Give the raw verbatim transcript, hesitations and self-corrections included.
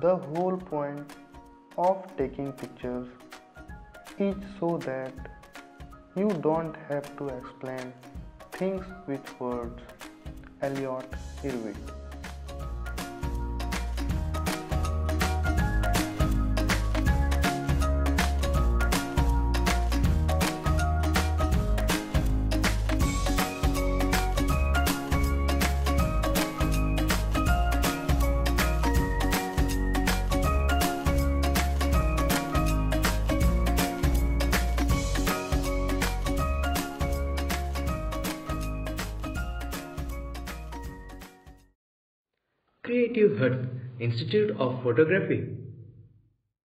The whole point of taking pictures is so that you don't have to explain things with words. Elliott Erwitt. Creative Hut Institute of Photography.